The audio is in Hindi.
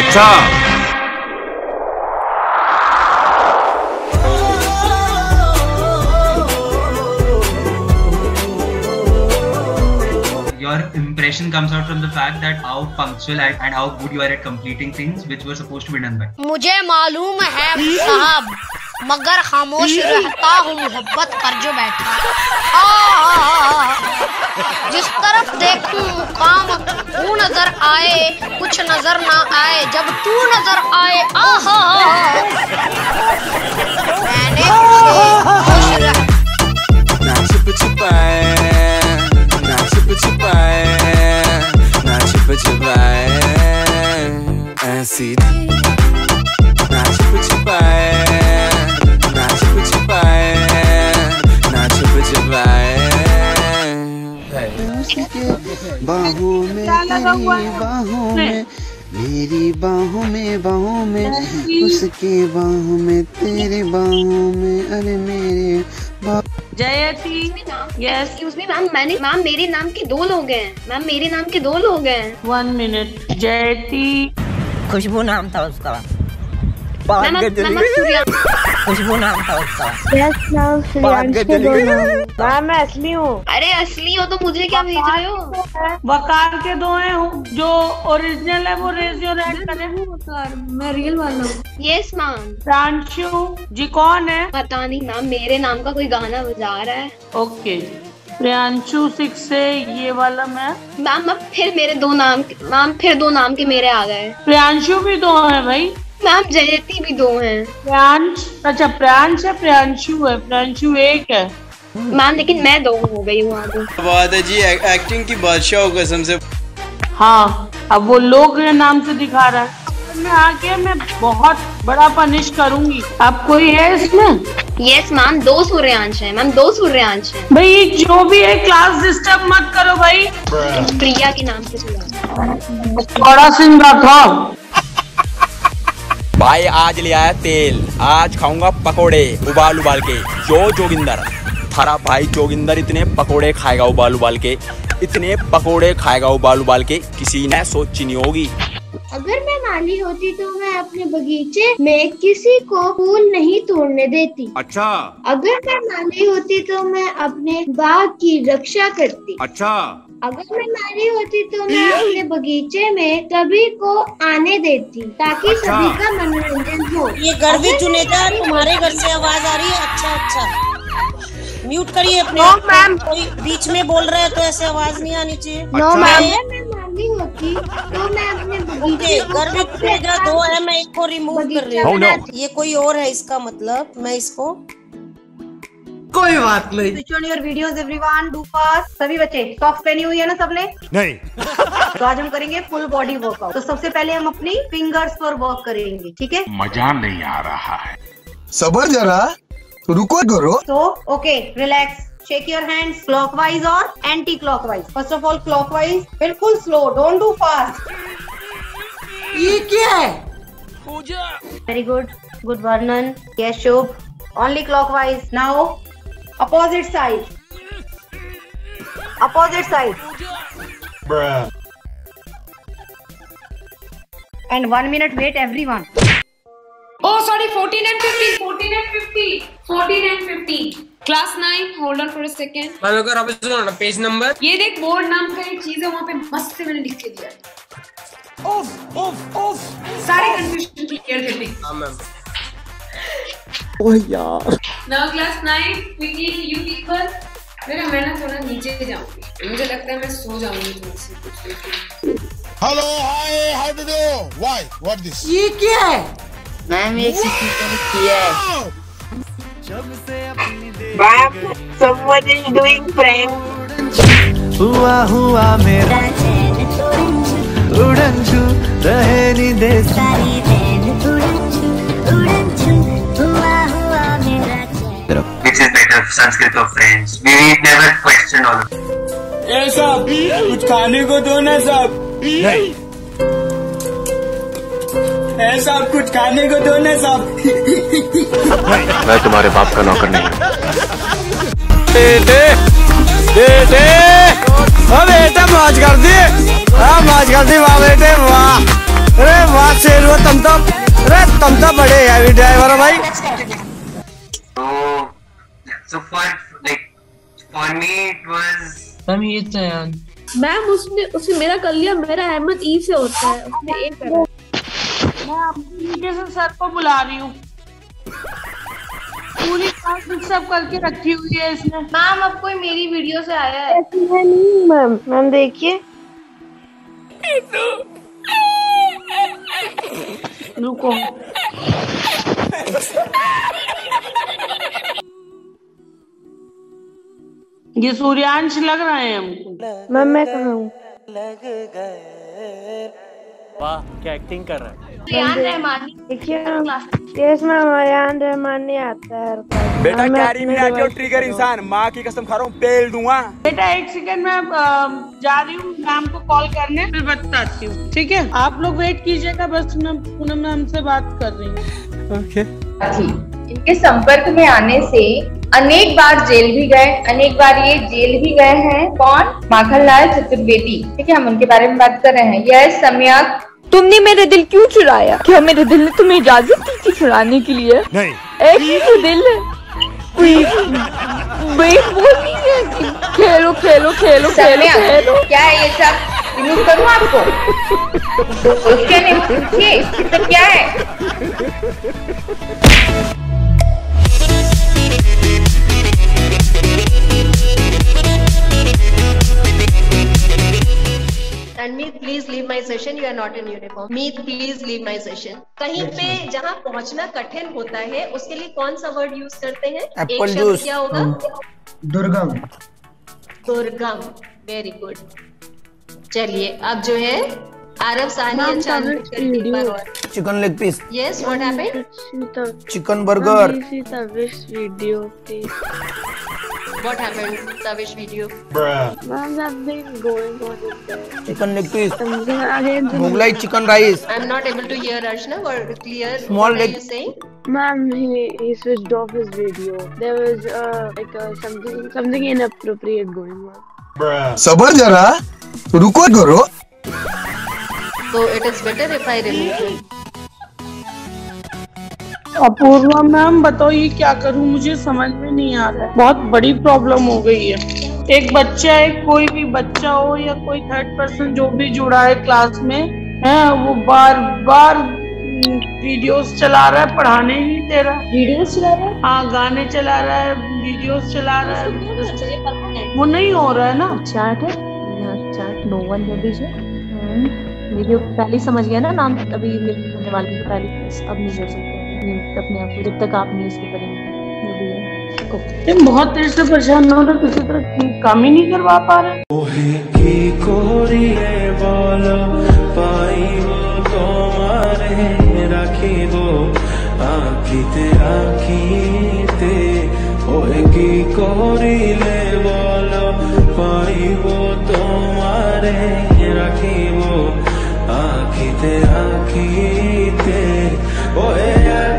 अच्छा। Your impression comes out from the fact that how punctual and how good you are at completing things which were supposed to be done by. मुझे मालूम है साहब, मगर खामोश रहता हूँ मोहब्बत कर जो बैठा। जिस तरफ देखूं मुकाम तू नजर आए, कुछ नजर ना आए जब तू नजर आए। आहा मैंने ऐसी ना छुप छुपाए, ना छुप छुपाए, ना छुप छुपाए। बाहों में तेरी बाहों में, मेरी बाहों में उसके बाहों में, तेरे बाहों में, अरे मेरे Jayati. Yes excuse me ma'am, ma'am मेरे नाम के 2 लोग हैं मैम, मेरे नाम के 2 लोग हैं। 1 मिनट। जयती खुशबू नाम था उसका। खुशबू नाम था उसका। मैम मैं असली हूँ। अरे असली हो तो मुझे क्या भेज रहे हो? वकार के 2 हैं, जो ओरिजिनल है वो रेज योर हैंड करें। मैं रियल वाला हूँ। Yes ma'am. प्रांशु जी कौन है? पता नहीं मैम, मेरे नाम का कोई गाना बजा रहा है। ओके प्रियांशु 6 से ये वाला मैं। मैम अब फिर मेरे 2 नाम, मैम फिर 2 नाम के मेरे आ गए। प्रियांशु भी 2 है भाई। मैम जयती भी 2 हैं। प्रियांश, अच्छा प्रियांश है, प्रियांशु है, प्रियांशु 1 है मैम, लेकिन मैं 2 हो गई हूँ आगे। बात है जी, एक्टिंग की बादशाह हो कसम से। हाँ अब वो लोग नाम से दिखा रहा है। मैं आगे मैं बहुत बड़ा पनिश करूंगी। आप कोई है इसमें? यस मैम, 2 सूर्यांश है मैम, 2 सूर्यांश है। भाई जो भी है क्लास डिस्टर्ब मत करो भाई। प्रिया के नाम से सूर्यांश। बड़ा सिंह राठौर भाई आज ले आया तेल, आज खाऊंगा पकोड़े उबाल उबाल के। जोगिंदर थारा भाई जोगिंदर इतने पकोड़े खाएगा उबाल उबाल के, इतने पकोड़े खाएगा उबाल उबाल के, किसी ने सोची नहीं होगी। अगर मैं माली होती तो मैं अपने बगीचे में किसी को फूल नहीं तोड़ने देती। अच्छा। अगर मैं माली होती तो मैं अपने बाग की रक्षा करती। अच्छा। अगर मैं माली होती तो मैं अपने बगीचे में सभी को आने देती ताकि सभी का मनोरंजन हो। ये घर भी चुनेगा, तुम्हारे घर से आवाज आ रही है। अच्छा अच्छा म्यूट करिए अपने। मैम कोई बीच में बोल रहा है तो ऐसे आवाज नहीं आनी चाहिए। No ma'am. मैं माली होती तो मैं अपने बगीचे घर में चुनेगा 2 है, मैं 1 को रिमूव कर रही हूँ। ये कोई और है, इसका मतलब मैं इसको कोई बात नहीं। Switch on your videos everyone, do fast. सभी बच्चे सॉक्स पहनी हुई है ना सबने? नहीं। तो आज हम करेंगे फुल बॉडी वर्कआउट। तो सबसे पहले हम अपनी फिंगर्स पर वर्क करेंगे, ठीक है? मजा नहीं आ रहा है। सबर जरा, रुको करो। तो okay relax, shake your hands clockwise और anti clockwise. First of all clockwise, बिल्कुल स्लो, डोंट डू फास्ट। ये क्या है? Very good, good Varnan. Yes Shubh, only clockwise. Now opposite side, opposite side. And 1 minute wait everyone. Oh, sorry, 14 and 15, 14 and 50, 14 and 50. Class 9, hold on for a second. Page number. ये देख, बोर्ड नाम का एक चीज है, वहाँ पे मस्त से मैंने लिख के दिया है। ओफ ओफ ओफ, सारे कंफ्यूजन क्लियर कर दी। हाँ मैम। ओह यार। Now class 9, quickly you people. मेरा मैं ना थोड़ा नीचे जाऊंगी, मुझे लगता है मैं सो जाऊंगी थोड़ी सी। Hello hi do you why what this? ये क्या है? मैम एक किया है। Ma'am someone is doing prank। हुआ मेरा उड़न छू रहे नी देश। Which is better, Sanskrit or French? We never question all of it. ए साहब कुछ खाने को दो ना साहब। नहीं। ए साहब कुछ खाने को दो ना साहब। नहीं, मैं तुम्हारे बाप का नौकर नहीं हूँ। बेटे मौज कर दी, मौज कर दी वाह बेटे वाह। अरे वाह शेर वो तुम तो बड़े हैवी ड्राइवर हो भाई। So for me it was ma'am उसने मेरा कर लिया, मेरा अहमद ई से होता है, उसने एक करा। मैं अपने से सर को बुला रही हूँ, पूरी क्लास सब करके रखी हुई है इसने। मैम अब कोई मेरी वीडियो से आया है? नहीं मैम, मैम देखिए। रुको, ये सूर्यांश लग रहे हैं हमको। मैम मैं कहाँ हूँ? वाह क्या एक्टिंग कर रहा है। रेहान रहमानी। देखिए मैम, रेहान रहमानी आता है। बेटा कैरी मिनाटी और ट्रिगर इंसान, माँ की कसम खा रहा हूँ पेल दूंगा। बेटा एक सेकंड में जा रही हूँ मैम को कॉल करने, फिर बताती हूँ, ठीक है? आप लोग वेट कीजिएगा, बस पूनम मैम से बात कर रही हूँ। ओके। इनके संपर्क में आने से अनेक बार जेल भी गए, अनेक बार ये जेल भी गए हैं। कौन? माखनलाल चतुर्वेदी। ठीक है, हम उनके बारे में बात कर रहे हैं। यह सम्यक। तुमने मेरा दिल क्यों चुराया? क्या मेरे दिल ने तुम्हें इजाजत दी थी चुराने के लिए? नहीं। एक ही तो दिल है। खेलो खेलो खेलो खेलो खेलो। क्या है ये सब? रिमूव करूँ आपको? उसके नहीं, तो क्या है? And Meet, please leave my session. You are not in uniform. Meet, please leave my session. कहीं पे जहाँ पहुँचना कठिन होता है, उसके लिए कौन सा वर्ड यूज करते हैं? एक शब्द क्या होगा? दुर्गम। दुर्गम। Very good. चलिए अब जो है Aarav Sani chicken leg piece. Yes, what happened? Chicken burger. What happened? Tavish video. Ma'am, something going on in there. Chicken leg piece. Mughlai chicken rice. I'm not able to hear Archana. Or clear. Small what leg. are you saying? Ma'am, he switched off his video. There was something inappropriate going on. सबर जरा, रुको करो। So it is better if I remove it. Apoorva ma'am बताओ ये क्या करूं, मुझे समझ में नहीं आ रहा है। बहुत बड़ी प्रॉब्लम हो गई है। एक बच्चा है, कोई भी बच्चा हो या कोई थर्ड पर्सन जो भी जुड़ा है क्लास में है, वो बार बार वीडियोस चला रहा है, पढ़ाने ही नहीं दे रहा। वीडियोस चला रहा है? हाँ, गाने चला रहा है, वीडियोस चला रहा है, वो नहीं हो रहा है ना। चैट है, चैट नो वन वीडियो पहले समझ गया ना नाम, अभी होने वाली है पहले, अब नहीं कर सकते अपने आप को जब तक आप नहीं इसको करेंगे। बहुत देर से परेशान हो रहा, किसी तरह काम ही नहीं करवा पा रहे। आखिते